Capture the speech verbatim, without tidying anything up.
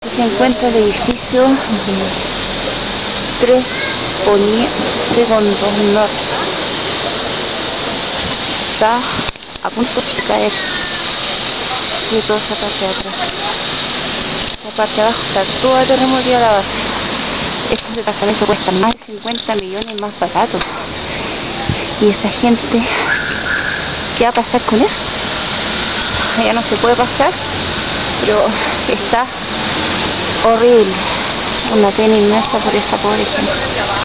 Se encuentra el edificio de tres Poniente con dos Norte. Está a punto de caer. Sí, toda esa parte de atrás. La parte de abajo está toda terremotada la base. Estos departamentos cuestan más de cincuenta millones más baratos. Y esa gente, ¿qué va a pasar con eso? Ya no se puede pasar, pero está horrible. Una pena inmensa por esa pobre gente.